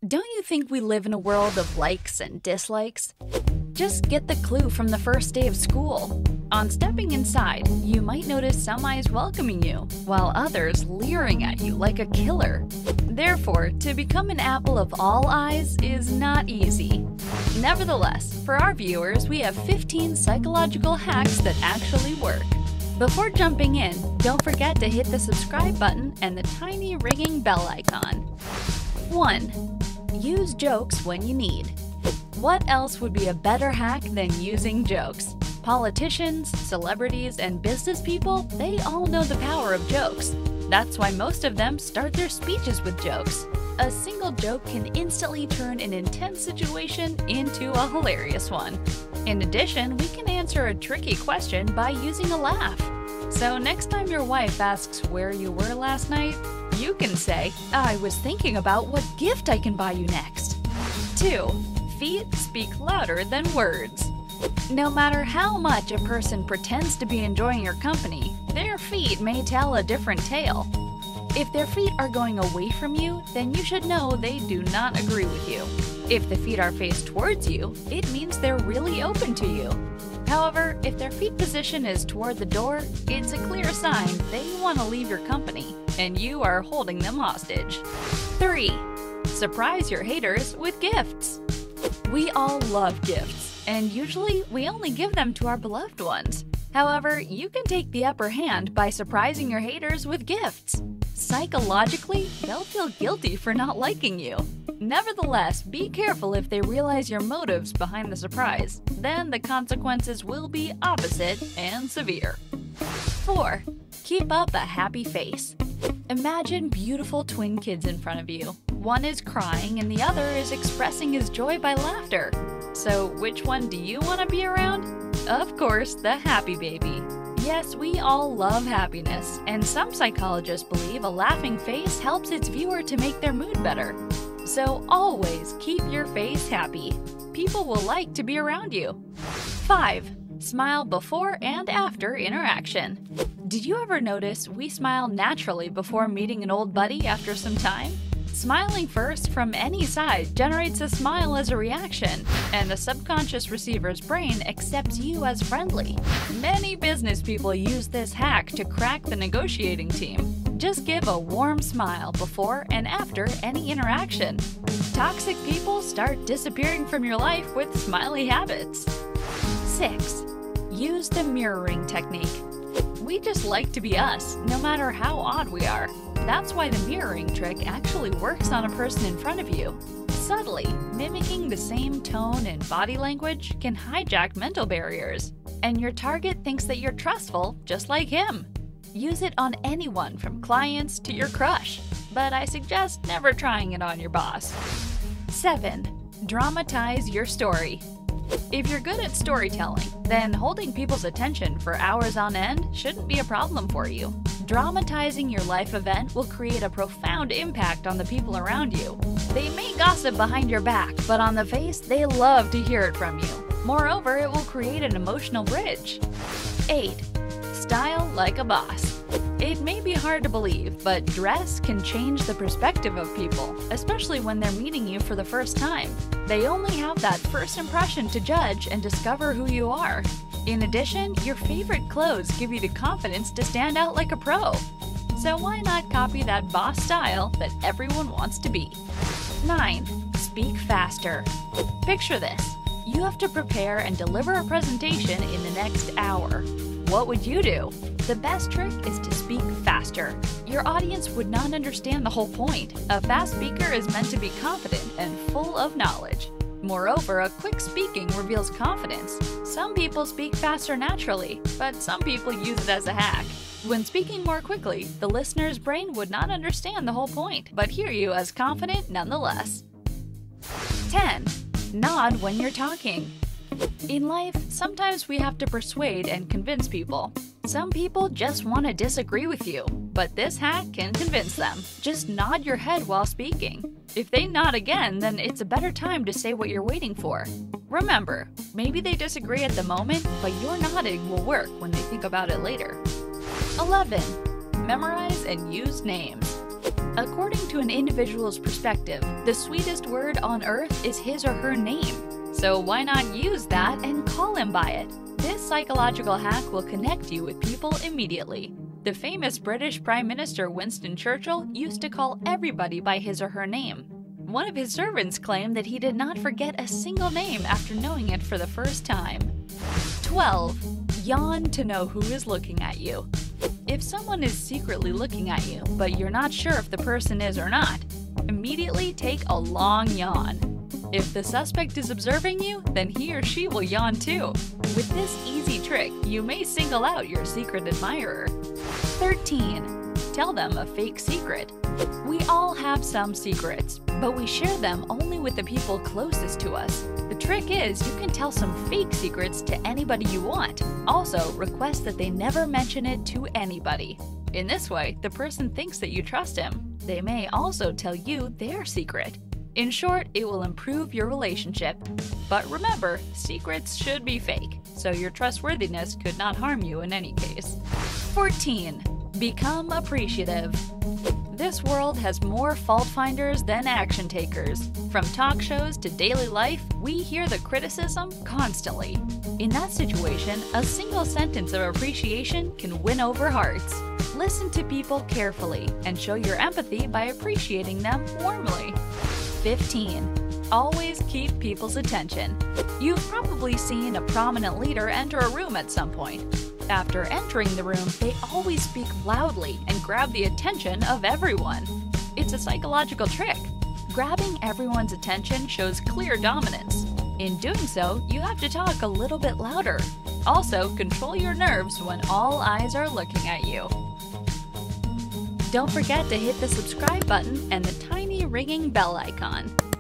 Don't you think we live in a world of likes and dislikes? Just get the clue from the first day of school. On stepping inside, you might notice some eyes welcoming you, while others leering at you like a killer. Therefore, to become an apple of all eyes is not easy. Nevertheless, for our viewers, we have 15 psychological hacks that actually work. Before jumping in, don't forget to hit the subscribe button and the tiny ringing bell icon. 1. Use jokes when you need. What else would be a better hack than using jokes? Politicians, celebrities, and business people, they all know the power of jokes. That's why most of them start their speeches with jokes. A single joke can instantly turn an intense situation into a hilarious one. In addition, we can answer a tricky question by using a laugh. So next time your wife asks where you were last night, you can say, "I was thinking about what gift I can buy you next." 2. Feet speak louder than words. No matter how much a person pretends to be enjoying your company, their feet may tell a different tale. If their feet are going away from you, then you should know they do not agree with you. If the feet are faced towards you, it means they're really open to you. However, if their feet position is toward the door, it's a clear sign they want to leave your company, and you are holding them hostage. 3. Surprise your haters with gifts. We all love gifts, and usually we only give them to our beloved ones. However, you can take the upper hand by surprising your haters with gifts. Psychologically, they'll feel guilty for not liking you. Nevertheless, be careful if they realize your motives behind the surprise. Then the consequences will be opposite and severe. 4. Keep up a happy face. Imagine beautiful twin kids in front of you. One is crying and the other is expressing his joy by laughter. So which one do you want to be around? Of course, the happy baby. Yes, we all love happiness, and some psychologists believe a laughing face helps its viewer to make their mood better. So always keep your face happy. People will like to be around you. 5. Smile before and after interaction. Did you ever notice we smile naturally before meeting an old buddy after some time? Smiling first from any side generates a smile as a reaction, and the subconscious receiver's brain accepts you as friendly. Many business people use this hack to crack the negotiating team. Just give a warm smile before and after any interaction. Toxic people start disappearing from your life with smiley habits. 6. Use the mirroring technique. We just like to be us, no matter how odd we are. That's why the mirroring trick actually works on a person in front of you. Subtly, mimicking the same tone and body language can hijack mental barriers, and your target thinks that you're trustful just like him. Use it on anyone from clients to your crush, but I suggest never trying it on your boss. 7. Dramatize your story. If you're good at storytelling, then holding people's attention for hours on end shouldn't be a problem for you. Dramatizing your life event will create a profound impact on the people around you. They may gossip behind your back, but on the face, they love to hear it from you. Moreover, it will create an emotional bridge. 8. Style like a boss. It may be hard to believe, but dress can change the perspective of people, especially when they're meeting you for the first time. They only have that first impression to judge and discover who you are. In addition, your favorite clothes give you the confidence to stand out like a pro. So why not copy that boss style that everyone wants to be? 9. Speak faster. Picture this. You have to prepare and deliver a presentation in the next hour. What would you do? The best trick is to speak faster. Your audience would not understand the whole point. A fast speaker is meant to be confident and full of knowledge. Moreover, a quick speaking reveals confidence. Some people speak faster naturally, but some people use it as a hack. When speaking more quickly, the listener's brain would not understand the whole point, but hear you as confident nonetheless. 10. Nod when you're talking. In life, sometimes we have to persuade and convince people. Some people just want to disagree with you, but this hack can convince them. Just nod your head while speaking. If they nod again, then it's a better time to say what you're waiting for. Remember, maybe they disagree at the moment, but your nodding will work when they think about it later. 11. Memorize and use names. According to an individual's perspective, the sweetest word on earth is his or her name. So why not use that and call him by it? This psychological hack will connect you with people immediately. The famous British Prime Minister Winston Churchill used to call everybody by his or her name. One of his servants claimed that he did not forget a single name after knowing it for the first time. 12. Yawn to know who is looking at you. If someone is secretly looking at you, but you're not sure if the person is or not, immediately take a long yawn. If the suspect is observing you, then he or she will yawn too. With this easy trick, you may single out your secret admirer. 13. Tell them a fake secret. We all have some secrets, but we share them only with the people closest to us. The trick is you can tell some fake secrets to anybody you want. Also, request that they never mention it to anybody. In this way, the person thinks that you trust him. They may also tell you their secret. In short, it will improve your relationship. But remember, secrets should be fake, so your trustworthiness could not harm you in any case. 14. Become appreciative. This world has more fault finders than action takers. From talk shows to daily life, we hear the criticism constantly. In that situation, a single sentence of appreciation can win over hearts. Listen to people carefully and show your empathy by appreciating them warmly. 15. Always keep people's attention. You've probably seen a prominent leader enter a room at some point. After entering the room, they always speak loudly and grab the attention of everyone. It's a psychological trick. Grabbing everyone's attention shows clear dominance. In doing so, you have to talk a little bit louder. Also, control your nerves when all eyes are looking at you. Don't forget to hit the subscribe button and the tiny ringing bell icon.